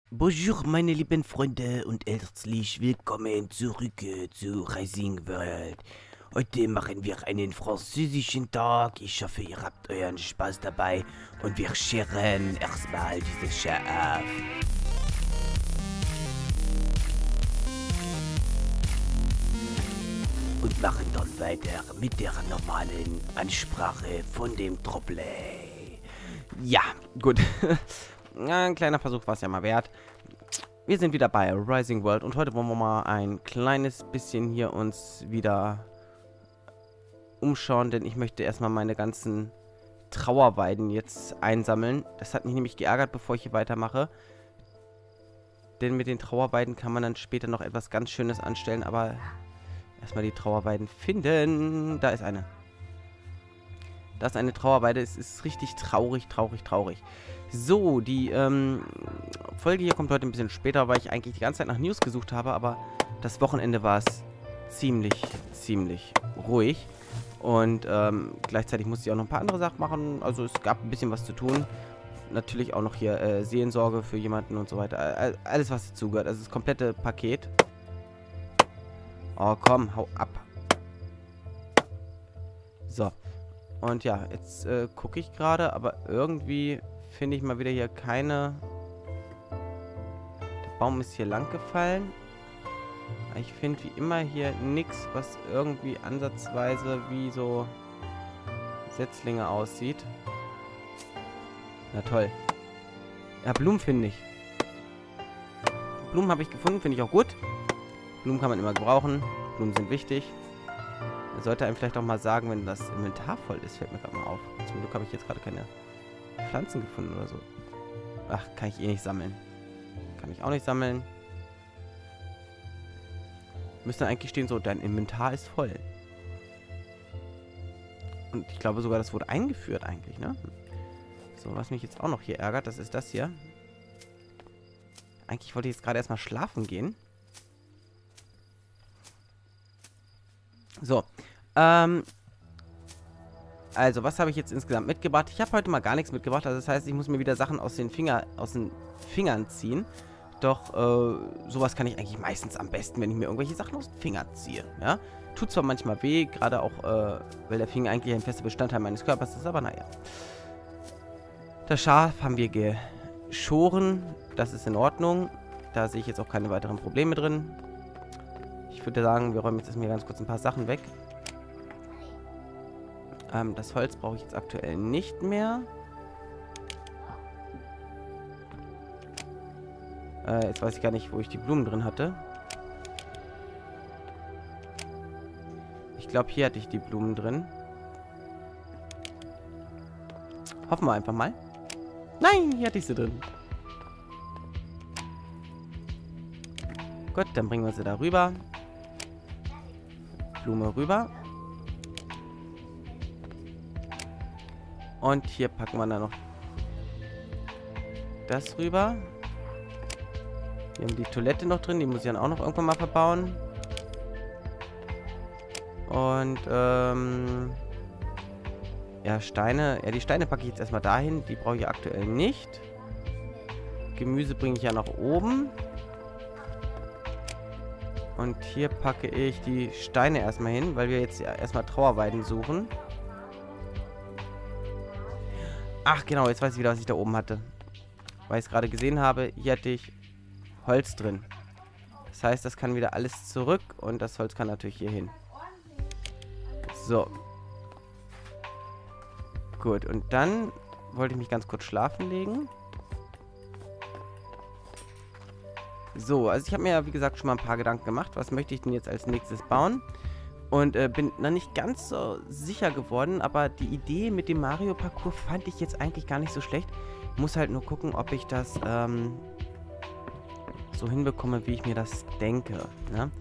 Bonjour, meine lieben Freunde und herzlich willkommen zurück zu Rising World. Heute machen wir einen französischen Tag. Ich hoffe, ihr habt euren Spaß dabei und wir scheren erstmal diese Show auf. Und machen dann weiter mit der normalen Ansprache von dem Tropley. Ja, gut. Ja, ein kleiner Versuch war es ja mal wert. Wir sind wieder bei Rising World und heute wollen wir mal ein kleines bisschen hier uns wieder umschauen, denn ich möchte erstmal meine ganzen Trauerweiden jetzt einsammeln. Das hat mich nämlich geärgert, bevor ich hier weitermache. Denn mit den Trauerweiden kann man dann später noch etwas ganz Schönes anstellen, aber erstmal die Trauerweiden finden. Da ist eine. Das ist eine Trauerweide. Es ist richtig traurig, traurig, traurig. So, die Folge hier kommt heute ein bisschen später, weil ich eigentlich die ganze Zeit nach News gesucht habe, aber das Wochenende war es ziemlich ruhig. Und gleichzeitig musste ich auch noch ein paar andere Sachen machen. Also es gab ein bisschen was zu tun. Natürlich auch noch hier Seelensorge für jemanden und so weiter. Alles, was dazugehört. Also das komplette Paket. Oh, komm, hau ab. So. Und ja, jetzt gucke ich gerade, aber irgendwie finde ich mal wieder hier keine... Der Baum ist hier lang gefallen. Ich finde wie immer hier nichts, was irgendwie ansatzweise wie so Setzlinge aussieht. Na toll. Ja, Blumen finde ich. Blumen habe ich gefunden, finde ich auch gut. Blumen kann man immer gebrauchen. Blumen sind wichtig. Er sollte einem vielleicht auch mal sagen, wenn das Inventar voll ist, fällt mir gerade mal auf. Zum Glück habe ich jetzt gerade keine Pflanzen gefunden oder so. Ach, kann ich eh nicht sammeln. Kann ich auch nicht sammeln. Müsste eigentlich stehen, so, dein Inventar ist voll. Und ich glaube sogar, das wurde eingeführt eigentlich, ne? So, was mich jetzt auch noch hier ärgert, das ist das hier. Eigentlich wollte ich jetzt gerade erstmal schlafen gehen. So, also, was habe ich jetzt insgesamt mitgebracht? Ich habe heute mal gar nichts mitgebracht. Also, das heißt, ich muss mir wieder Sachen aus den Fingern ziehen. Doch, sowas kann ich eigentlich meistens am besten, wenn ich mir irgendwelche Sachen aus den Fingern ziehe. Ja? Tut zwar manchmal weh, gerade auch, weil der Finger eigentlich ein fester Bestandteil meines Körpers ist, aber naja. Das Schaf haben wir geschoren. Das ist in Ordnung. Da sehe ich jetzt auch keine weiteren Probleme drin. Ich würde sagen, wir räumen jetzt erstmal ganz kurz ein paar Sachen weg. Das Holz brauche ich jetzt aktuell nicht mehr. Jetzt weiß ich gar nicht, wo ich die Blumen drin hatte. Ich glaube, hier hatte ich die Blumen drin. Hoffen wir einfach mal. Nein, hier hatte ich sie drin. Gut, dann bringen wir sie da rüber. Blume rüber. Und hier packen wir dann noch das rüber. Wir haben die Toilette noch drin, die muss ich dann auch noch irgendwann mal verbauen. Und, ja, Steine. Ja, die Steine packe ich jetzt erstmal dahin. Die brauche ich aktuell nicht. Gemüse bringe ich ja nach oben. Und hier packe ich die Steine erstmal hin, weil wir jetzt ja erstmal Trauerweiden suchen. Ach, genau, jetzt weiß ich wieder, was ich da oben hatte. Weil ich es gerade gesehen habe, hier hatte ich Holz drin. Das heißt, das kann wieder alles zurück und das Holz kann natürlich hier hin. So. Gut, und dann wollte ich mich ganz kurz schlafen legen. So, also ich habe mir ja, wie gesagt, schon mal ein paar Gedanken gemacht. Was möchte ich denn jetzt als nächstes bauen? Und bin noch nicht ganz so sicher geworden, aber die Idee mit dem Mario-Parcours fand ich jetzt eigentlich gar nicht so schlecht. Ich muss halt nur gucken, ob ich das so hinbekomme, wie ich mir das denke. Ne?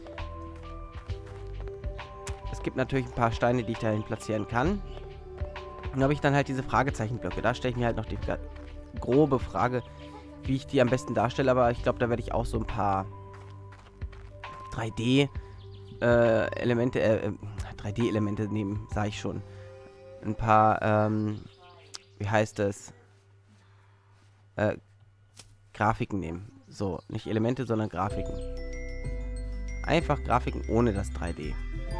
Es gibt natürlich ein paar Steine, die ich dahin platzieren kann. Und dann habe ich dann halt diese Fragezeichenblöcke. Da stelle ich mir halt noch die grobe Frage, wie ich die am besten darstelle. Aber ich glaube, da werde ich auch so ein paar 3D-Elemente nehmen, sage ich schon. Ein paar, wie heißt es? Grafiken nehmen. So, nicht Elemente, sondern Grafiken. Einfach Grafiken ohne das 3D.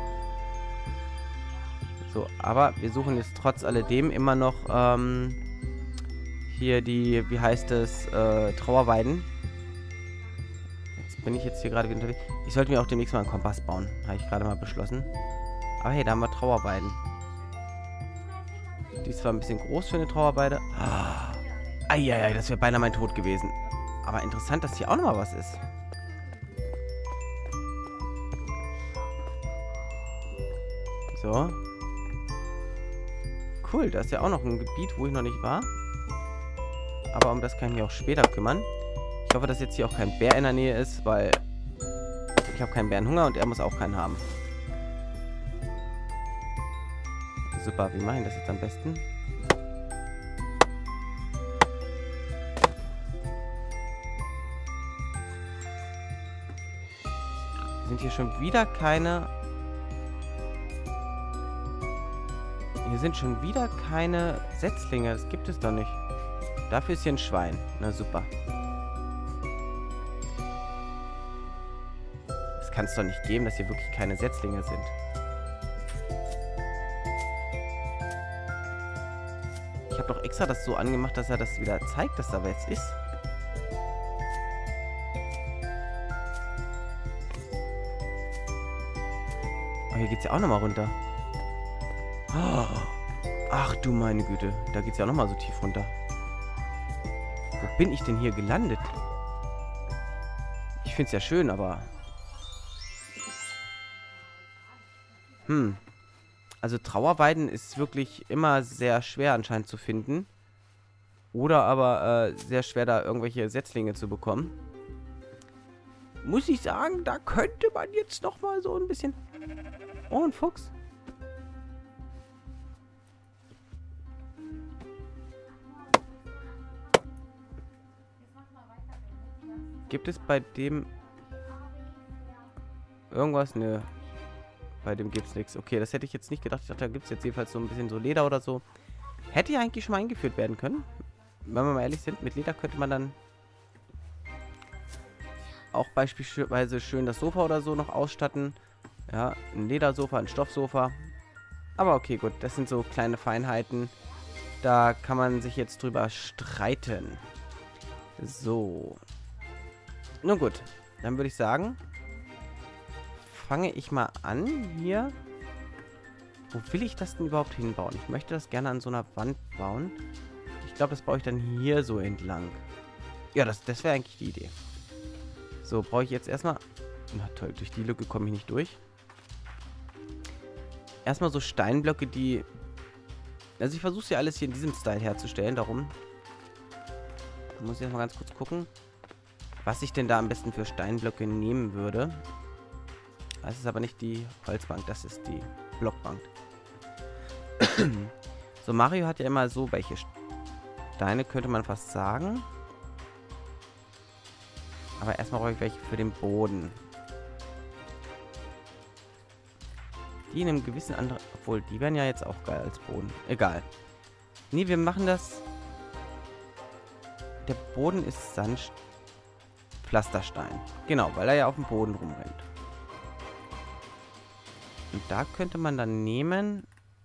So, aber wir suchen jetzt trotz alledem immer noch hier die, wie heißt es, Trauerweiden. Jetzt bin ich jetzt hier gerade wieder unterwegs. Ich sollte mir auch demnächst mal einen Kompass bauen. Habe ich gerade mal beschlossen. Aber hey, da haben wir Trauerweiden. Die ist zwar ein bisschen groß für eine Trauerweide. Eieiei, das wäre beinahe mein Tod gewesen. Aber interessant, dass hier auch nochmal was ist. So. Cool, da ist ja auch noch ein Gebiet, wo ich noch nicht war. Aber um das kann ich mich auch später kümmern. Ich hoffe, dass jetzt hier auch kein Bär in der Nähe ist, weil ich habe keinen Bärenhunger und er muss auch keinen haben. Super, wie mache ich das jetzt am besten? Sind hier schon wieder keine... Hier sind schon wieder keine Setzlinge. Das gibt es doch nicht. Dafür ist hier ein Schwein. Na super. Das kann es doch nicht geben, dass hier wirklich keine Setzlinge sind. Ich habe doch extra das so angemacht, dass er das wieder zeigt, dass da was ist. Aber hier geht es ja auch nochmal runter. Ach du meine Güte. Da geht es ja auch nochmal so tief runter. Wo bin ich denn hier gelandet? Ich finde es ja schön, aber... Also Trauerweiden ist wirklich immer sehr schwer anscheinend zu finden. Oder aber sehr schwer, da irgendwelche Setzlinge zu bekommen. Muss ich sagen, da könnte man jetzt noch mal so ein bisschen... Oh, ein Fuchs. Gibt es bei dem irgendwas? Nö. Bei dem gibt es nichts. Okay, das hätte ich jetzt nicht gedacht. Ich dachte, da gibt es jetzt jedenfalls so ein bisschen so Leder oder so. Hätte ja eigentlich schon mal eingeführt werden können. Wenn wir mal ehrlich sind, mit Leder könnte man dann auch beispielsweise schön das Sofa oder so noch ausstatten. Ja, ein Ledersofa, ein Stoffsofa. Aber okay, gut. Das sind so kleine Feinheiten. Da kann man sich jetzt drüber streiten. So. Nun gut. Dann würde ich sagen, fange ich mal an hier. Wo will ich das denn überhaupt hinbauen? Ich möchte das gerne an so einer Wand bauen. Ich glaube, das baue ich dann hier so entlang. Ja, das wäre eigentlich die Idee. So, brauche ich jetzt erstmal... Na toll, durch die Lücke komme ich nicht durch. Erstmal so Steinblöcke, die... Also ich versuche ja alles hier in diesem Style herzustellen, darum... Muss ich erstmal ganz kurz gucken, was ich denn da am besten für Steinblöcke nehmen würde. Das ist aber nicht die Holzbank, das ist die Blockbank. So, Mario hat ja immer so welche Steine, könnte man fast sagen. Aber erstmal brauche ich welche für den Boden. Die in einem gewissen anderen... Obwohl, die wären ja jetzt auch geil als Boden. Egal. Nee, wir machen das... Der Boden ist Pflasterstein. Genau, weil er ja auf dem Boden rumrennt. Und da könnte man dann nehmen...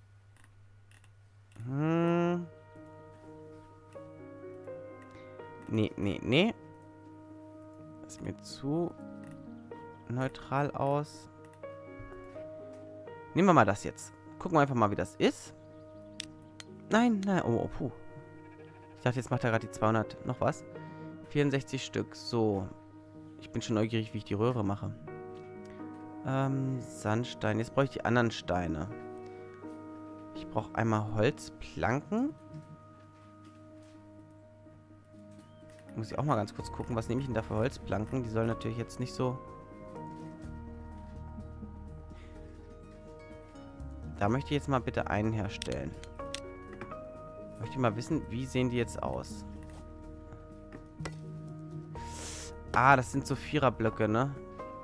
Nee. Das ist mir zu neutral aus. Nehmen wir mal das jetzt. Gucken wir einfach mal, wie das ist. Nein. Oh, puh. Ich dachte, jetzt macht er gerade die 200... Noch was? 64 Stück. So. Ich bin schon neugierig, wie ich die Röhre mache. Sandstein. Jetzt brauche ich die anderen Steine. Ich brauche einmal Holzplanken. Muss ich auch mal ganz kurz gucken, was nehme ich denn da für Holzplanken? Die sollen natürlich jetzt nicht so... Da möchte ich jetzt mal bitte einen herstellen. Ich möchte mal wissen, wie sehen die jetzt aus? Ah, das sind so Viererblöcke, ne?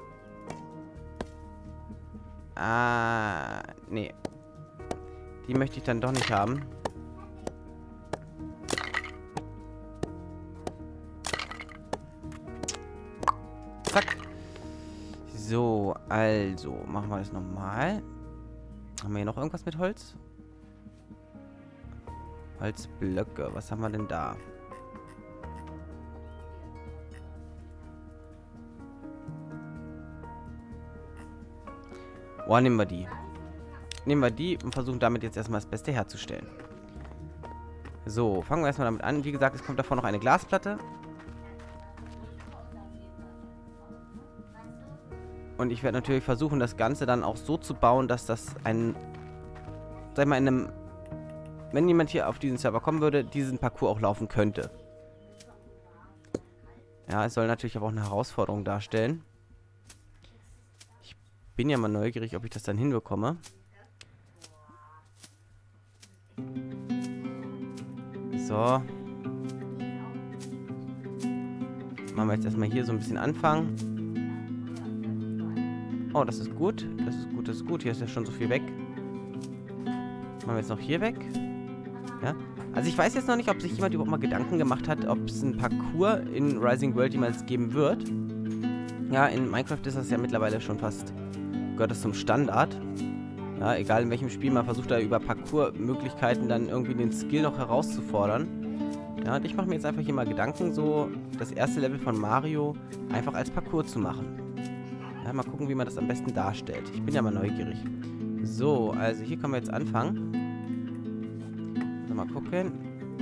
Ah, nee. Die möchte ich dann doch nicht haben. zack. So, also, machen wir das nochmal. Haben wir hier noch irgendwas mit Holz? Holzblöcke, was haben wir denn da? Oh, nehmen wir die. Nehmen wir die und versuchen damit jetzt erstmal das Beste herzustellen. So, fangen wir erstmal damit an. Wie gesagt, es kommt davor noch eine Glasplatte. Und ich werde natürlich versuchen, das Ganze dann auch so zu bauen, dass das ein, sag mal, wenn jemand hier auf diesen Server kommen würde, diesen Parcours auch laufen könnte. Ja, es soll natürlich aber auch eine Herausforderung darstellen. Ich bin ja mal neugierig, ob ich das dann hinbekomme. So. Machen wir jetzt erstmal hier so ein bisschen anfangen. Oh, das ist gut. Das ist gut, das ist gut. Hier ist ja schon so viel weg. Machen wir jetzt noch hier weg. Ja. Also ich weiß jetzt noch nicht, ob sich jemand überhaupt mal Gedanken gemacht hat, ob es einen Parcours in Rising World jemals geben wird. Ja, in Minecraft ist das ja mittlerweile schon fast, gehört das zum Standard. Ja, egal in welchem Spiel, man versucht da über Parcours-Möglichkeiten dann irgendwie den Skill noch herauszufordern. Ja, und ich mache mir jetzt einfach hier mal Gedanken, so das erste Level von Mario einfach als Parcours zu machen. Ja, mal gucken, wie man das am besten darstellt. Ich bin ja mal neugierig. So, also hier können wir jetzt anfangen. Also mal gucken.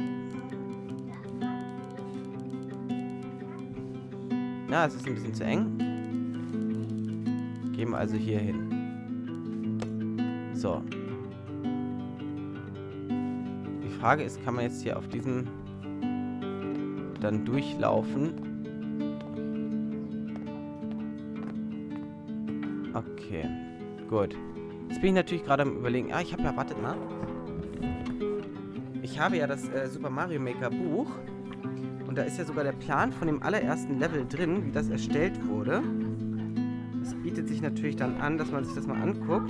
Ja, es ist ein bisschen zu eng. Gehen wir also hier hin. So. Die Frage ist, kann man jetzt hier auf diesem dann durchlaufen? Okay, gut. Jetzt bin ich natürlich gerade am Überlegen. Ah, ich habe ja, wartet mal. Ich habe ja das Super Mario Maker Buch. Und da ist ja sogar der Plan von dem allerersten Level drin, wie das erstellt wurde. Das bietet sich natürlich dann an, dass man sich das mal anguckt.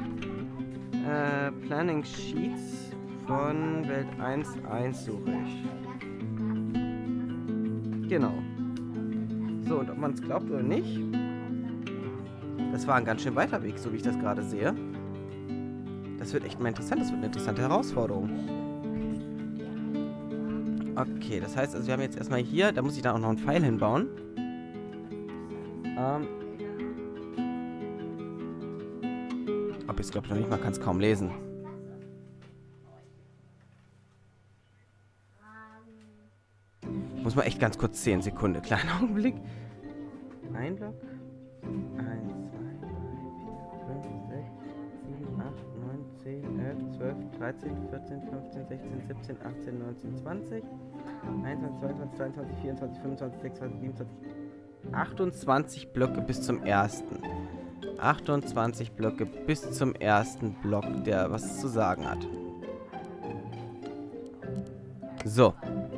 Planning Sheets von Welt 1.1 suche ich. Genau. So, und ob man es glaubt oder nicht, das war ein ganz schön weiter Weg, so wie ich das gerade sehe. Das wird echt mal interessant. Das wird eine interessante Herausforderung. Okay, das heißt, also wir haben jetzt erstmal hier, da muss ich dann auch noch einen Pfeil hinbauen. Aber ich glaube noch nicht, man kann es kaum lesen. Ich muss mal echt ganz kurz 10 Sekunden. Kleinen Augenblick. Ein Block. 1, 2, 3, 4, 5, 6, 7, 8, 9, 10, 11, 12, 13, 14, 15, 16, 17, 18, 19, 20. 21, 22, 23, 24, 25, 26, 27, 28 Blöcke bis zum ersten. 28 Blöcke bis zum ersten Block, der was zu sagen hat. So.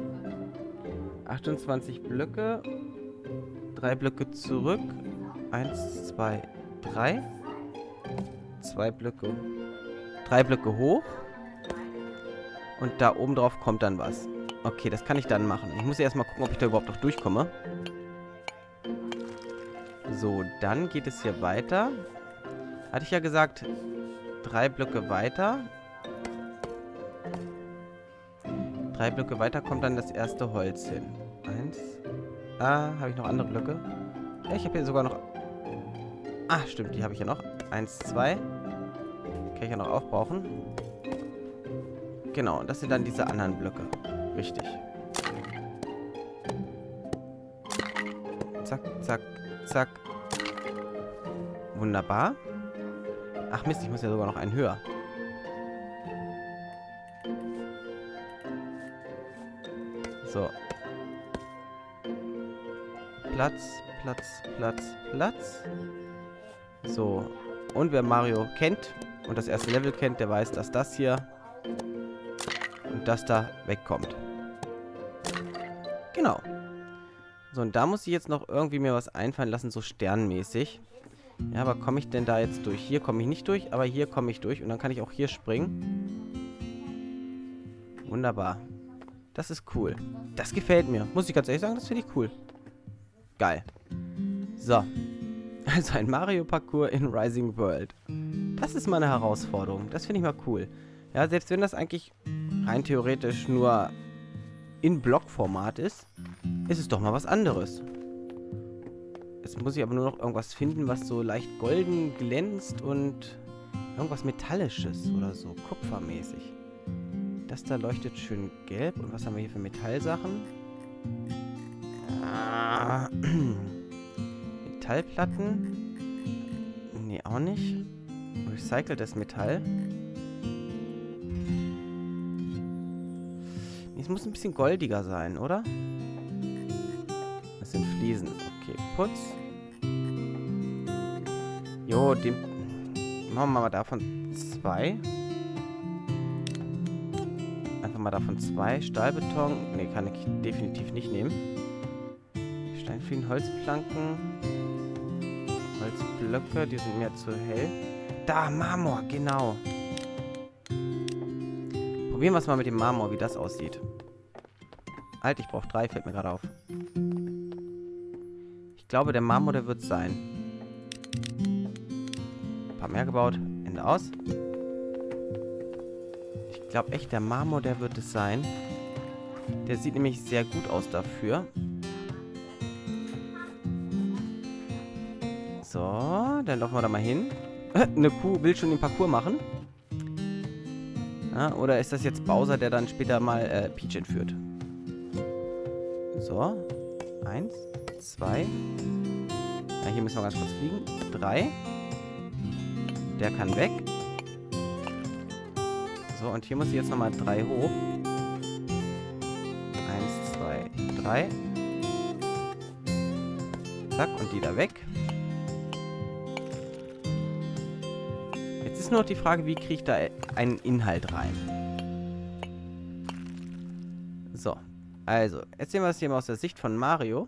28 Blöcke. 3 Blöcke zurück. 1, 2, 3. 2 Blöcke. 3 Blöcke hoch. Und da oben drauf kommt dann was. Okay, das kann ich dann machen. Ich muss erstmal gucken, ob ich da überhaupt noch durchkomme. So, dann geht es hier weiter. Hatte ich ja gesagt, 3 Blöcke weiter. 3 Blöcke weiter kommt dann das erste Holz hin. 1. Ah, habe ich noch andere Blöcke? Ja, ich habe hier sogar noch... Ah, stimmt, die habe ich ja noch. 1, 2. Kann ich ja noch aufbrauchen. Genau, das sind dann diese anderen Blöcke. Richtig. Zack, zack, zack. Wunderbar. Ach Mist, ich muss ja sogar noch einen höher. So. Platz, Platz, Platz, Platz. So. Und wer Mario kennt und das erste Level kennt, der weiß, dass das hier und das da wegkommt. Genau. So, und da muss ich jetzt noch irgendwie mir was einfallen lassen, so sternmäßig. Ja, aber komme ich denn da jetzt durch? Hier komme ich nicht durch, aber hier komme ich durch. Und dann kann ich auch hier springen. Wunderbar. Das ist cool. Das gefällt mir. Muss ich ganz ehrlich sagen, das finde ich cool. Geil. So. Also ein Mario-Parcours in Rising World. Das ist mal eine Herausforderung. Das finde ich mal cool. Ja, selbst wenn das eigentlich rein theoretisch nur in Blockformat ist, ist es doch mal was anderes. Jetzt muss ich aber nur noch irgendwas finden, was so leicht golden glänzt und irgendwas Metallisches oder so, kupfermäßig. Das da leuchtet schön gelb. Und was haben wir hier für Metallsachen? Metallplatten? Nee, auch nicht. Recyceltes Metall. Nee, es muss ein bisschen goldiger sein, oder? Das sind Fliesen. Okay, Putz. Jo, den machen wir mal davon 2. Einfach mal davon 2. Stahlbeton. Ne, kann ich definitiv nicht nehmen. Steinfliesen, Holzplanken. Holzblöcke, die sind mir zu hell. Da, Marmor, genau. Probieren wir es mal mit dem Marmor, wie das aussieht. Halt, ich brauche 3, fällt mir gerade auf. Ich glaube, der Marmor, der wird sein. Ein paar mehr gebaut. Ende aus. Ich glaube echt, der Marmor, der wird es sein. Der sieht nämlich sehr gut aus dafür. So, dann laufen wir da mal hin. Eine Kuh will schon den Parcours machen. Ja, oder ist das jetzt Bowser, der dann später mal Peach entführt? So. 1, 2. Ja, hier müssen wir ganz kurz fliegen. 3. Der kann weg. So, und hier muss ich jetzt nochmal 3 hoch. 1, 2, 3. Zack, und die da weg. Jetzt ist nur noch die Frage, wie kriege ich da einen Inhalt rein? So. Also, jetzt sehen wir es hier mal aus der Sicht von Mario.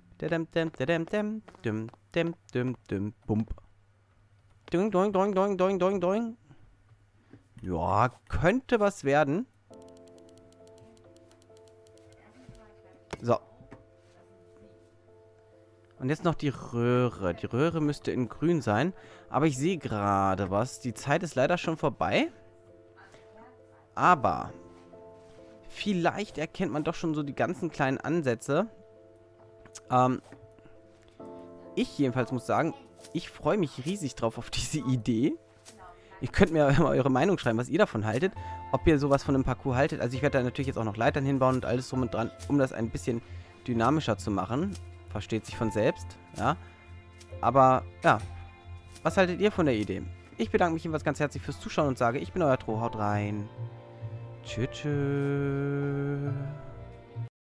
Bump. Doing, doing, doing, doing, doing, doing, doing. Ja, könnte was werden. So. Und jetzt noch die Röhre. Die Röhre müsste in grün sein. Aber ich sehe gerade was. Die Zeit ist leider schon vorbei. Aber vielleicht erkennt man doch schon so die ganzen kleinen Ansätze. Ich jedenfalls muss sagen, ich freue mich riesig drauf auf diese Idee. Ihr könnt mir mal eure Meinung schreiben, was ihr davon haltet. Ob ihr sowas von einem Parcours haltet. Also ich werde da natürlich jetzt auch noch Leitern hinbauen und alles drum und dran, um das ein bisschen dynamischer zu machen. Versteht sich von selbst, ja. Aber, ja. Was haltet ihr von der Idee? Ich bedanke mich jedenfalls ganz herzlich fürs Zuschauen und sage, ich bin euer Tro. Haut rein. Tschüss.